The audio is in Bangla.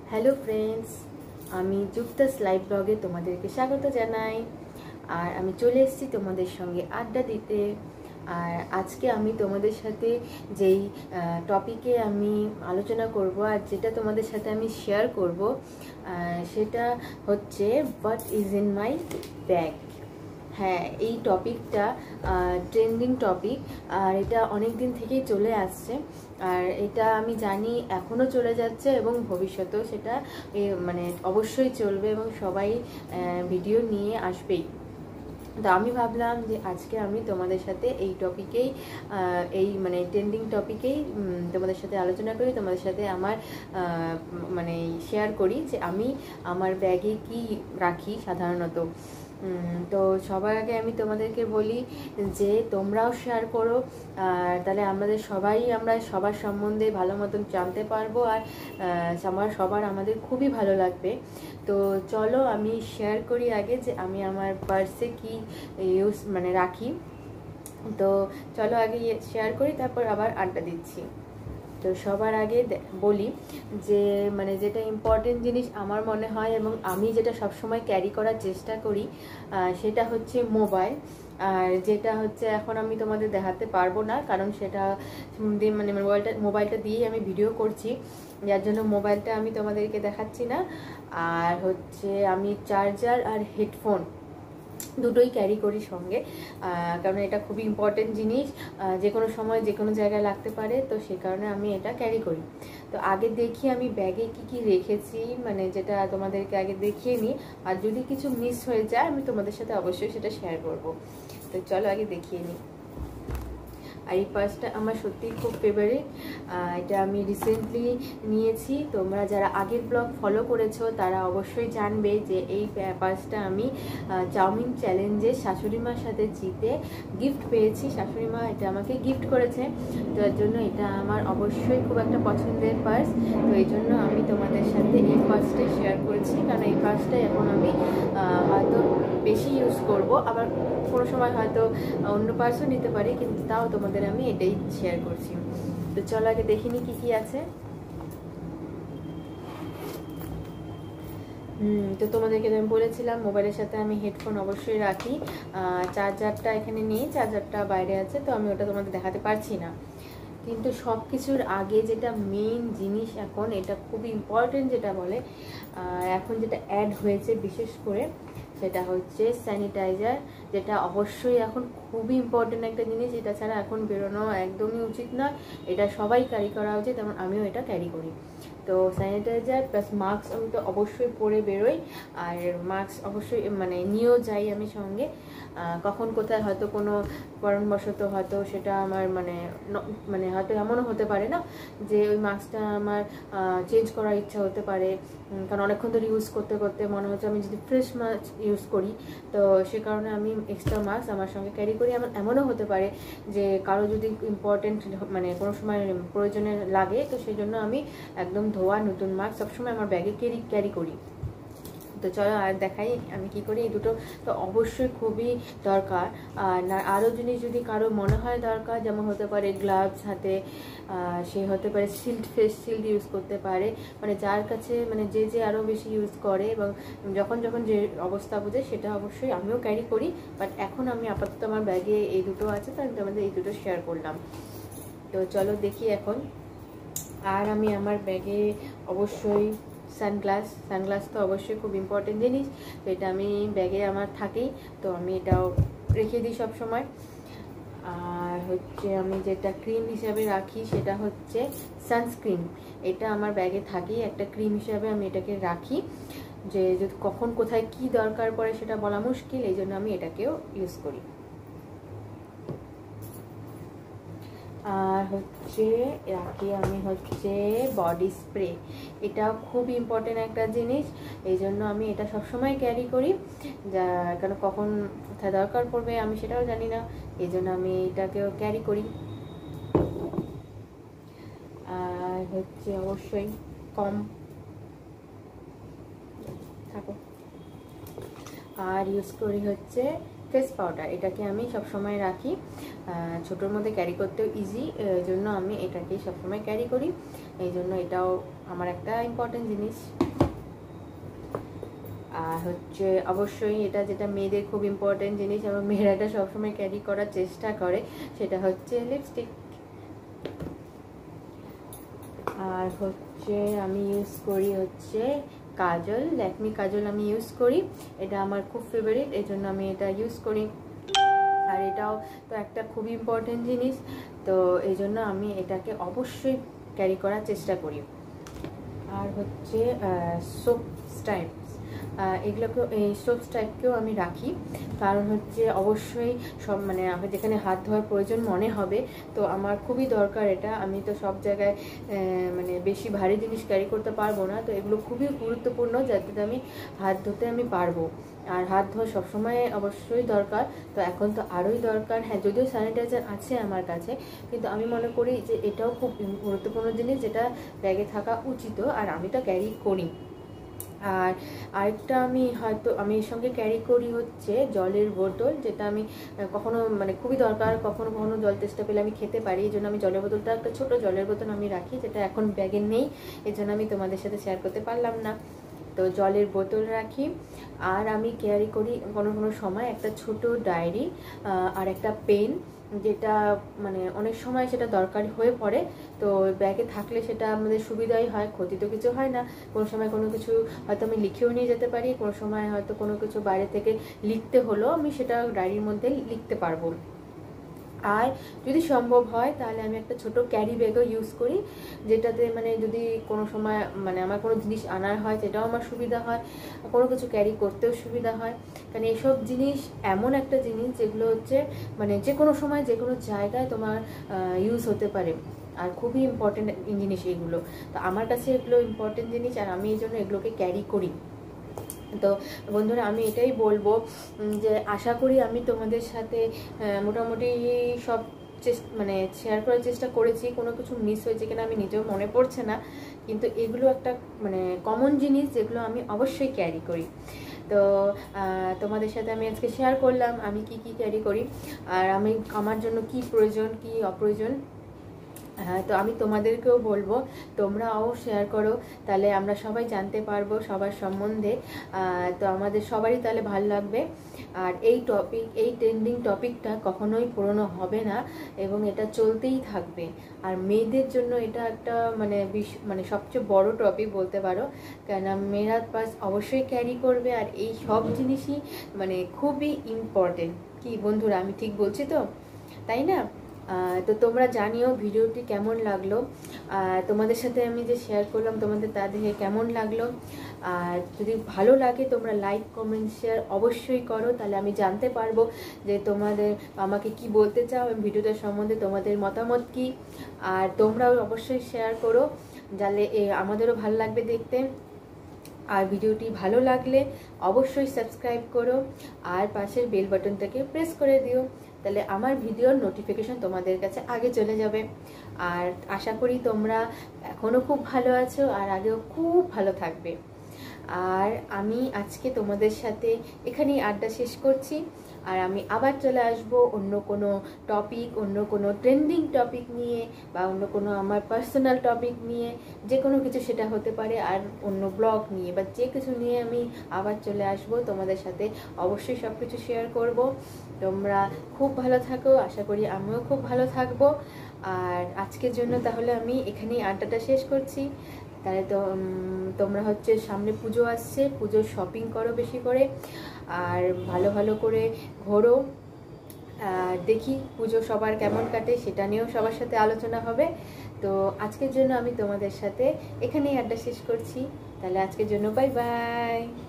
হ্যালো ফ্রেন্ডস, আমি যুক্তাস লাইভ ব্লগে তোমাদেরকে স্বাগত জানাই। আর আমি চলে এসেছি তোমাদের সঙ্গে আড্ডা দিতে। আর আজকে আমি তোমাদের সাথে যেই টপিকে আমি আলোচনা করব আর যেটা তোমাদের সাথে আমি শেয়ার করব সেটা হচ্ছে what is in my bag. হ্যাঁ, এই টপিকটা ট্রেন্ডিং টপিক, আর এটা অনেক দিন থেকেই চলে আসছে। আর এটা আমি জানি এখনও চলে যাচ্ছে এবং ভবিষ্যতেও সেটা মানে অবশ্যই চলবে এবং সবাই ভিডিও নিয়ে আসবেই। তো আমি ভাবলাম যে আজকে আমি তোমাদের সাথে এই টপিকেই এই মানে ট্রেন্ডিং টপিকেই তোমাদের সাথে আলোচনা করি, তোমাদের সাথে আমার মানে শেয়ার করি যে আমি আমার ব্যাগে কি রাখি সাধারণত। তো সবার আগে আমি তোমাদেরকে বলি যে তোমরাও শেয়ার করো, আর তাহলে আমরা সবার সম্বন্ধে ভালো মতন জানতে পারবো, আর সবার আমাদের খুবই ভালো লাগবে। তো চলো আমি শেয়ার করি আগে যে আমি আমার পার্সে কি রাখি। তো চলো আগে শেয়ার করি, তারপর আবার আড্ডা দিচ্ছি। তো সবার আগে বলি যে মানে যেটা ইম্পর্টেন্ট জিনিস আমার মনে হয় এবং আমি যেটা সবসময় ক্যারি করার চেষ্টা করি সেটা হচ্ছে মোবাইল। আর যেটা হচ্ছে এখন আমি তোমাদের দেখাতে পারবো না, কারণ সেটা মানে মোবাইলটা দিয়েই আমি ভিডিও করছি, যার জন্য মোবাইলটা আমি তোমাদেরকে দেখাচ্ছি না। আর হচ্ছে আমি চার্জার আর হেডফোন দুটোই ক্যারি করি সঙ্গে, কারণ এটা খুবই ইম্পর্টেন্ট জিনিস, যে কোনো সময় যে কোনো জায়গায় লাগতে পারে, তো সেই কারণে আমি এটা ক্যারি করি। তো আগে দেখি আমি ব্যাগে কি কি রেখেছি, মানে যেটা তোমাদেরকে আগে দেখিয়ে নিই, আর যদি কিছু মিস হয়ে যায় আমি তোমাদের সাথে অবশ্যই সেটা শেয়ার করব। তো চলো আগে দেখিয়ে নিই। আর এই পার্সটা আমার সত্যিই খুব ফেভারিট, এটা আমি রিসেন্টলি নিয়েছি। তোমরা যারা আগের ব্লগ ফলো করেছো তারা অবশ্যই জানবে যে এই পার্সটা আমি চাউমিন চ্যালেঞ্জে শাশুড়িমার সাথে জিতে গিফট পেয়েছি। শাশুড়িমা এটা আমাকে গিফট করেছে, তো এর জন্য এটা আমার অবশ্যই খুব একটা পছন্দের পার্স। তো এই জন্য আমি তোমাদের সাথে এই পার্সটাই শেয়ার করেছি, কারণ এই পার্সটাই এখন আমি হয়তো বেশি ইউজ করব, আবার কোনো সময় হয়তো অন্য পার্সও নিতে পারি, কিন্তু তাও তোমাদের আমি এটাই শেয়ার করছি। তো চলো আগে দেখিনি কি কি আছে। তো তোমাদেরকে আমি বলেছিলাম মোবাইলের সাথে আমি হেডফোন অবশ্যই রাখি। চার্জারটা এখানে নেই, চার্জারটা বাইরে আছে, তো আমি ওটা তোমাদের দেখাতে পারছি না। কিন্তু সব কিছুর আগে যেটা মেইন জিনিস এখন, এটা খুবই ইম্পর্টেন্ট যেটা বলে এখন যেটা অ্যাড হয়েছে বিশেষ করে, সেটা হচ্ছে স্যানিটাইজার, যেটা অবশ্যই এখন খুবই ইম্পর্টেন্ট একটা জিনিস। এটা ছাড়া এখন বেরোনো একদমই উচিত নয়, এটা সবাই ক্যারি করা উচিত, এবং আমিও এটা ক্যারি করি। তো স্যানিটাইজার প্লাস মাস্ক আমি তো অবশ্যই পরে বেরোই, আর মাস্ক অবশ্যই মানে নিয়েও যাই আমি সঙ্গে। কখন কোথায় হয়তো কোনো কারণবশত হয়তো সেটা আমার মানে হয়তো এমনও হতে পারে না যে ওই মাস্কটা আমার চেঞ্জ করার ইচ্ছা হতে পারে, কারণ অনেকক্ষণ ধরে ইউজ করতে করতে মনে হচ্ছে আমি যদি ফ্রেশ মাস্ক ইউজ করি, তো সে কারণে আমি এক্সট্রা মাস্ক আমার সঙ্গে ক্যারি করি। এমনও হতে পারে যে কারো যদি ইম্পর্টেন্ট মানে কোনো সময় প্রয়োজনে লাগে, তো সেই জন্য আমি একদম ধোয়া নতুন মাস্ক সবসময় আমার ব্যাগে ক্যারি করি। তো চলো আর দেখাই আমি কি করি। এই দুটো তো অবশ্যই খুবই দরকার। আর আরও জিনিস যদি কারো মনে হয় দরকার, যেমন হতে পারে গ্লাভস হাতে, সে হতে পারে ফেস শিল্ড ইউজ করতে পারে, মানে যার কাছে মানে যে আরও বেশি ইউজ করে এবং যখন যে অবস্থা বুঝে, সেটা অবশ্যই আমিও ক্যারি করি। বাট এখন আমি আপাতত আমার ব্যাগে এই দুটো আছে, তো আমি তোমাদের এই দুটো শেয়ার করলাম। তো চলো দেখি এখন। আর আমি আমার ব্যাগে অবশ্যই সানগ্লাস তো অবশ্যই খুব ইম্পর্টেন্ট জিনিস, তো এটা আমি ব্যাগে আমার থাকেই, তো আমি এটাও রেখে দিই সব সময়। আর হচ্ছে আমি যেটা ক্রিম হিসাবে রাখি সেটা হচ্ছে সানস্ক্রিন। এটা আমার ব্যাগে থাকেই, একটা ক্রিম হিসাবে আমি এটাকে রাখি, যে যদি কখন কোথায় কি দরকার পড়ে সেটা বলা মুশকিল, এই জন্য আমি এটাকেও ইউজ করি। আর হচ্ছে রাখি আমি হচ্ছে বডি স্প্রে, এটা খুব ইম্পর্টেন্ট একটা জিনিস, এই জন্য আমি এটা সবসময় ক্যারি করি, কারণ কখন কোথায় দরকার পড়বে আমি সেটাও জানি না, এই জন্য আমি এটাকেও ক্যারি করি। আর হচ্ছে অবশ্যই আর ইউজ করি হচ্ছে ফেস পাউডার, এটাকে আমি সবসময় রাখি, ছোটোর মধ্যে ক্যারি করতেও ইজি, এই জন্য আমি এটাকেই সবসময় ক্যারি করি, এই জন্য এটাও আমার একটা ইম্পর্টেন্ট জিনিস। আর হচ্ছে অবশ্যই এটা যেটা মেয়েদের খুব ইম্পর্টেন্ট জিনিস, এবং মেয়েরা এটা সবসময় ক্যারি করার চেষ্টা করে, সেটা হচ্ছে লিপস্টিক। আর হচ্ছে আমি ইউজ করি হচ্ছে কাজল, ল্যাকমি কাজল আমি ইউজ করি। এটা আমার খুব ফেভারিট, এই জন্য আমি এটা ইউজ করি। আর এটাও তো একটা খুবই ইম্পর্টেন্ট জিনিস, তো এই জন্য আমি এটাকে অবশ্যই ক্যারি করার চেষ্টা করি। আর হচ্ছে সোপ স্টাইপ, এগুলোকেও, এই সোপ স্টাইপকেও আমি রাখি, কারণ হচ্ছে অবশ্যই সব মানে যেখানে হাত ধোয়ার প্রয়োজন মনে হবে, তো আমার খুবই দরকার এটা। আমি তো সব জায়গায় মানে বেশি ভারী জিনিস ক্যারি করতে পারবো না, তো এগুলো খুবই গুরুত্বপূর্ণ যাতে আমি হাত ধুতে আমি পারবো। আর হাত ধোয়া সবসময় অবশ্যই দরকার, তো এখন তো আরোই দরকার। হ্যাঁ, যদিও স্যানিটাইজার আছে আমার কাছে, কিন্তু আমি মনে করি যে এটাও খুব গুরুত্বপূর্ণ জিনিস, যেটা ব্যাগে থাকা উচিত, আর আমি তো ক্যারি করি। আর আরেকটা আমি এর সঙ্গে ক্যারি করি হচ্ছে জলের বোতল, যেটা আমি কখনো মানে খুবই দরকার, কখনো কখনো জল তেষ্টা পেলে আমি খেতে পারি, এই জন্য আমি জলের বোতলটা, একটা ছোটো জলের বোতল আমি রাখি, যেটা এখন ব্যাগে নেই, এই জন্য আমি তোমাদের সাথে শেয়ার করতে পারলাম না। তো জলের বোতল রাখি। আর আমি ক্যারি করি কোনো কোনো সময় একটা ছোট ডায়েরি আর একটা পেন, যেটা মানে অনেক সময় সেটা দরকারি হয়ে পড়ে, তো ব্যাগে থাকলে সেটা আমাদের সুবিধাই হয়, ক্ষতি তো কিছু হয় না। কোনো সময় কোনো কিছু হয়তো আমি লিখেও নিয়ে যেতে পারি, কোনো সময় হয়তো কোনো কিছু বাইরে থেকে লিখতে হলো, আমি সেটা ডায়েরির মধ্যে লিখতে পারবো। আর যদি সম্ভব হয় তাহলে আমি একটা ছোট ক্যারি ব্যাগও ইউজ করি, যেটাতে মানে যদি কোনো সময় মানে আমার কোনো জিনিস আনার হয় সেটাও আমার সুবিধা হয়, কোনো কিছু ক্যারি করতেও সুবিধা হয়। কারণ এইসব জিনিস এমন একটা জিনিস যেগুলো হচ্ছে মানে যে কোনো সময় যে কোনো জায়গায় তোমার ইউজ হতে পারে, আর খুবই ইম্পর্টেন্ট জিনিস এগুলো। তো আমার কাছে এগুলো ইম্পর্টেন্ট জিনিস, আর আমি এই জন্য এগুলোকে ক্যারি করি। তো বন্ধুরা, আমি এটাই বলবো যে আশা করি আমি তোমাদের সাথে মোটামুটি সব মানে শেয়ার করার চেষ্টা করেছি। কোনো কিছু মিস হয়েছে কিনা আমি নিজেও মনে পড়ছে না, কিন্তু এগুলো একটা মানে কমন জিনিস যেগুলো আমি অবশ্যই ক্যারি করি। তো তোমাদের সাথে আমি আজকে শেয়ার করলাম আমি কি কি ক্যারি করি, আর আমার জন্য কি প্রয়োজন কি অপ্রয়োজন। হ্যাঁ, তো আমি তোমাদেরকেও বলবো তোমরাও শেয়ার করো, তাহলে আমরা সবাই জানতে পারবো সবার সম্বন্ধে, তো আমাদের সবারই তাহলে ভালো লাগবে। আর এই ট্রেন্ডিং টপিকটা কখনোই পুরনো হবে না, এবং এটা চলতেই থাকবে। আর মেয়েদের জন্য এটা একটা মানে সবচেয়ে বড় টপিক বলতে পারো, কেননা মেয়েরা পাস অবশ্যই ক্যারি করবে, আর এই সব জিনিসই মানে খুবই ইম্পর্টেন্ট। কি বন্ধুরা, আমি ঠিক বলছি তো, তাই না? তো তোমরা জানিও ভিডিওটি কেমন লাগলো, তোমাদের সাথে আমি যে শেয়ার করলাম তোমাদের তা দেখে কেমন লাগলো। আর যদি ভালো লাগে তোমরা লাইক কমেন্ট শেয়ার অবশ্যই করো, তাহলে আমি জানতে পারবো যে আমাকে কি বলতে চাও ভিডিওটার সম্বন্ধে, তোমাদের মতামত কি। আর তোমরাও অবশ্যই শেয়ার করো, যাতে আমাদেরও ভালো লাগবে দেখতে। আর ভিডিওটি ভালো লাগলে অবশ্যই সাবস্ক্রাইব করো, আর পাশের বেল বাটনটাকে প্রেস করে দিও, তাহলে আমার ভিডিওর নোটিফিকেশন তোমাদের কাছে আগে চলে যাবে। আর আশা করি তোমরা এখনও খুব ভালো আছো, আর আগেও খুব ভালো থাকবে। আর আমি আজকে তোমাদের সাথে এখানেই আড্ডা শেষ করছি, আর আমি আবার চলে আসব অন্য কোনো টপিক, অন্য কোনো ট্রেন্ডিং টপিক নিয়ে, বা অন্য কোনো আমার পার্সোনাল টপিক নিয়ে, যে কোনো কিছু সেটা হতে পারে, আর অন্য ব্লগ নিয়ে বা যে কিছু নিয়ে আমি আবার চলে আসব তোমাদের সাথে, অবশ্যই সব কিছু শেয়ার করব। তোমরা খুব ভালো থাকো, আশা করি আমিও খুব ভালো থাকবো। আর আজকের জন্য তাহলে আমি এখানেই আড্ডাটা শেষ করছি। তাহলে তো তোমরা হচ্ছে সামনে পুজো আসছে, পুজোর শপিং করো বেশি করে, আর ভালো ভালো করে ঘোরো। দেখি পুজো সবার কেমন কাটে, সেটা নিয়েও সবার সাথে আলোচনা হবে। তো আজকের জন্য আমি তোমাদের সাথে এখানেই আড্ডা শেষ করছি, তাহলে আজকের জন্য বাই বাই।